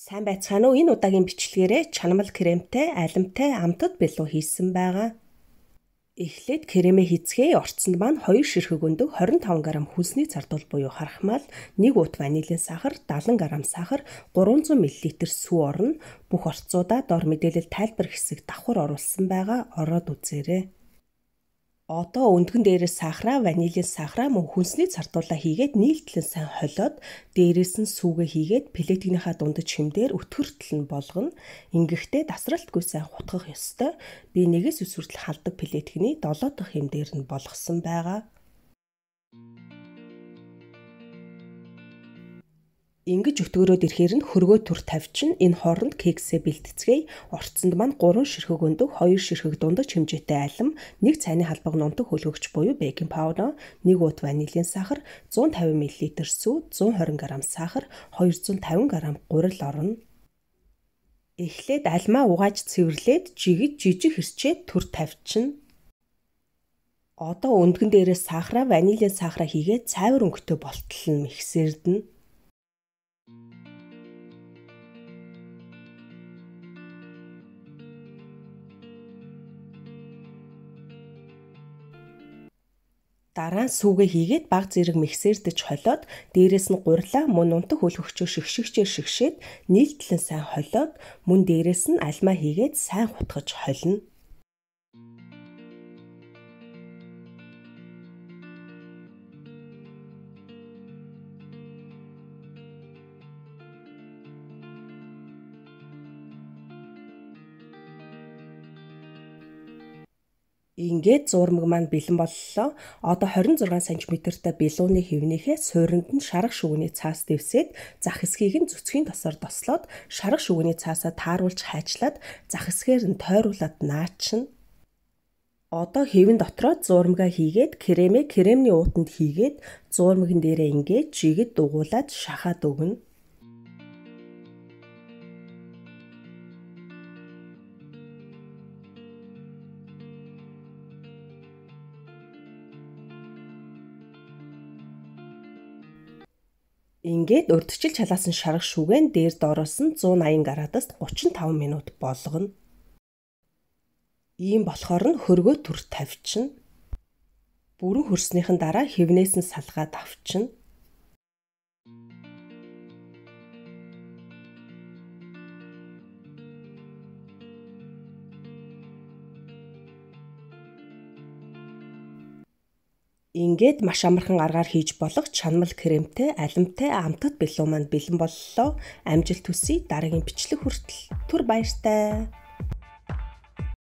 Сайн байцгаана уу? Энэ удаагийн бичлэгээрээ чанамал кремтэй, алимтай амтад бэлуу хийсэн байгаа. Эхлээд кремээ хийцгээе. Орцонд маань 2 ширхэг өндөг 25 г хүнсний цардуул буюу харахмал, 1 уут ванилийн сахар, 70 г сахар, 300 мл сүү орно. Бүх орцуудаа доор мэдээлэл тайлбар хэсэг давхар оруулсан байгаа. Ороод үзээрэй. Одоо өндгөн дээрээс сахараа, ванилийн сахараа мөн хүнсний цардуулаа хийгээд нийлтлэн сайн холиод дээрээс нь сүүгээ хийгээд плетгийнхаа дундаж хэмдээр өтгөртөл нь болгоно. Ингэхдээ дасралтгүй сайн хутгах ёстой. Би 1-с 9 хүртэл халдаг плетгэний 7 дахь хэмдээр нь болгосон байгаа. Ингэж өтгөрөөд ирэхээр нь хөргөө түр тавьчин энэ хооронд кексээ бэлтцгээе. Орцонд маань 3 ширхэг өндөг, 2 ширхэг дундаж хэмжээтэй алим, 1 цайны халбаг нунтаг хөлгөгч буюу бейкинг паудер, 1 уут ванилийн сахар, 150 мл сүү, 120 г сахар, 250 г гурил орно. Эхлээд алимаа угааж цэвэрлээд жигэж жижиг хэрчээд түр тавьчин. Одоо өндгөн дээрээс сахараа, ванилийн сахараа хийгээд цайвар өнгөтэй болтол нь миксердэнэ. Дараа нь сүүгээ хийгээд баг зэрэг миксердэж холиод дээрээс нь гурилаа мөн нунтаг хөлгөгчөө шигшгчээр шигшээд нийлтлэн сайн холиод мөн дээрээс нь алимаа хийгээд сайн хутгаж холино. Ингээд зурмаг маань бэлэн боллоо. Одоо 26 см-тай бэлууны хэвнийхээ суурьнд нь шарах шүгэний цаас дэвсээд зах хэсгийг нь зүцгийн тосоор дослоод шарах шүгэний цаасаа тааруулж хайчлаад зах хэсгээр нь тойруулаад наачна. Одоо хэвэн дотроо зурмагаа хийгээд кремээ кремний уутанд хийгээд зурмагын дээрээ ингээд жигэд дугуулад шахаад өгнө. Ингээд урдчилж халаасан шарах шүүгэн дээр доороос нь 180 градуст 35 минут болгоно. Ийм болохоор нь хөргөө түр тавьчин. Бүрэн хөрснийхэн дараа хэвнээс нь салгаад авчин. Ингээд маш амархан аргаар хийж болох чанамал кремтэй, алимтай амтад бэлуу маань бэлэн боллоо. Амжилт хүсье. Дараагийн бичлэг хүртэл түр баяртай.